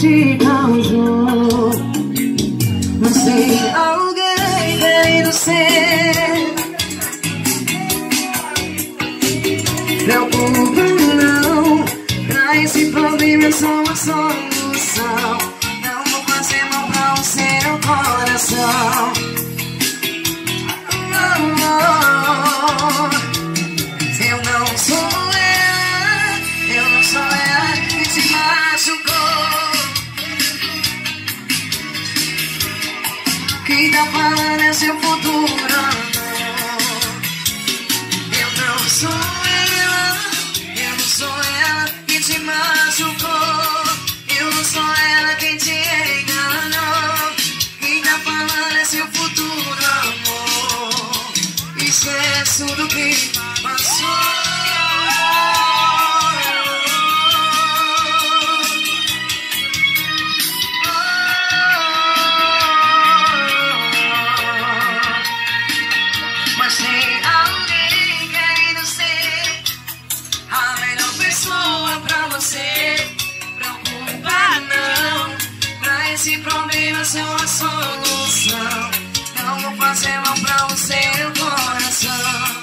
te causou. Não sei, alguém querendo ser. Preocupa não, pra esse problema é só uma solução. Não vou fazer mal pra o seu coração. Eu não sou ela, eu não sou ela que te machucou. Quem tá falando é seu futuro, amor. Eu não sou ela, eu não sou ela que te machucou. Eu não sou ela quem te enganou. Quem tá falando é seu futuro, amor. Esquece tudo que passou. Mas tem alguém querendo ser a melhor pessoa pra você. Preocupa não, pra esse problema ser uma solução. Não vou fazer mal pra o seu coração.